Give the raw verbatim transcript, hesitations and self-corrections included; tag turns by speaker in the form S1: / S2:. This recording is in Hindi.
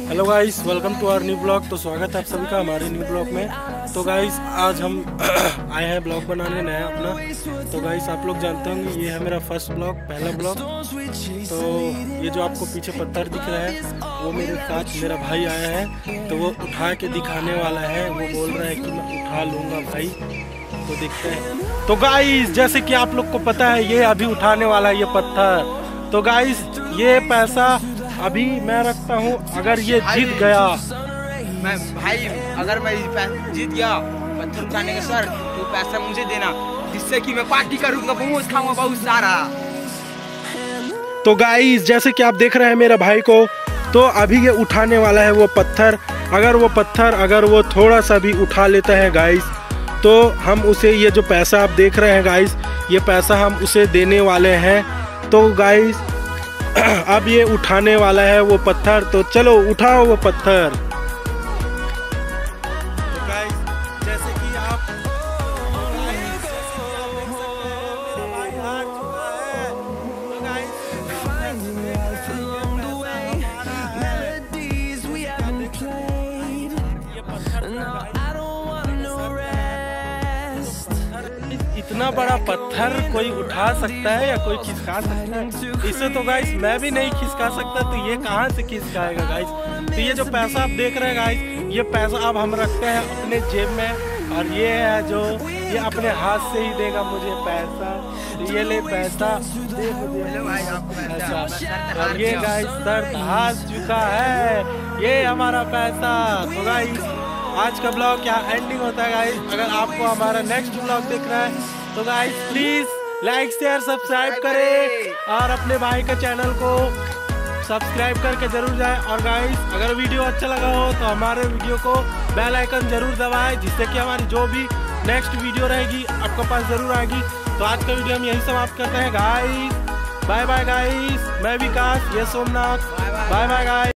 S1: Hello guys, welcome to our new blog. तो स्वागत है आप सभी का हमारे न्यू ब्लॉग में। तो गाइस आज हम आए हैं ब्लॉग बनाने नया अपना। तो गाइस आप लोग जानते होंगे ये है मेरा फर्स्ट ब्लॉग, पहला ब्लॉग। तो ये जो आपको पीछे पत्थर दिख रहा है वो मेरे साथ मेरा भाई आया है, तो वो उठा के दिखाने वाला है। वो बोल रहा है कि मैं उठा लूँगा भाई, तो देखते हैं। तो गाइस जैसे कि आप लोग को पता है ये अभी उठाने वाला है ये पत्थर। तो गाइस ये पैसा अभी मैं रखता हूँ, अगर ये जीत गया
S2: मैं भाई अगर मैं जीत गया पत्थर उठाने का सर, तो पैसा मुझे देना, जिससे कि मैं पार्टी करूंगा, बहुत खाऊंगा बहुत सारा।
S1: तो गाइस जैसे कि आप देख रहे हैं मेरे भाई को, तो अभी ये उठाने वाला है वो पत्थर। अगर वो पत्थर अगर वो थोड़ा सा भी उठा लेता है गाइस, तो हम उसे ये जो पैसा आप देख रहे हैं गाइस, ये पैसा हम उसे देने वाले हैं। तो गाइस अब ये उठाने वाला है वो पत्थर, तो चलो उठाओ वो पत्थर। तो गाइस जैसे कि आप इतना बड़ा पत्थर कोई उठा सकता है या कोई खिसका सकता है? इसे तो गाइस मैं भी नहीं खिसका सकता, तो ये कहाँ से खिसकाएगा गाइस। तो ये जो पैसा आप देख रहे हैं गाइस, ये पैसा अब हम रखते हैं अपने जेब में, और ये है जो ये अपने हाथ से ही देगा मुझे पैसा। तो ये ले पैसा, दे मुझे पैसा। और ये गाइस सर हाथ चुका है, ये हमारा पैसा। तो गाइस आज का ब्लॉग क्या एंडिंग होता है गाइस। अगर आपको हमारा नेक्स्ट ब्लॉग देख रहा है तो guys please like share subscribe करें, और अपने भाई के चैनल को सब्सक्राइब करके जरूर जाएं। और गाइस अगर वीडियो अच्छा लगा हो तो हमारे वीडियो को बेल आइकन जरूर दबाएं, जिससे कि हमारी जो भी नेक्स्ट वीडियो रहेगी आपके पास जरूर आएगी। तो आज का वीडियो हम यही समाप्त करते हैं गाइस। बाय बाय गाइस, मैं विकास, ये सोमनाथ, बाय बाय गाइस।